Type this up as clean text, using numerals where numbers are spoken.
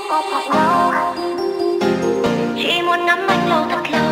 ôm hoặc nhau, chỉ muốn nắm anh lâu thật lâu.